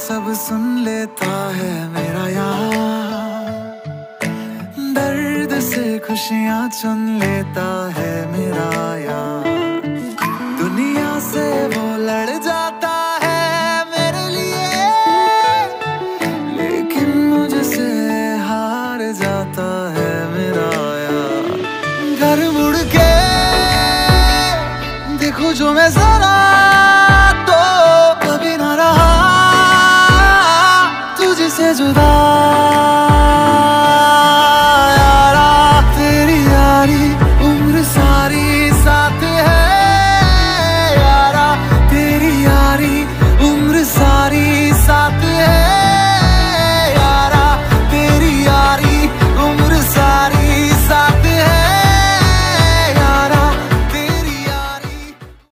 सब सुन लेता है मेरा यार, दर्द से खुशियाँ चुन लेता है मेरा यार। दुनिया से वो लड़ जाता है मेरे लिए, लेकिन मुझसे हार जाता है मेरा यार। घर मुड़ के देखो जो मैं जरा, तो कभी ना रहा तुझसे जुदा।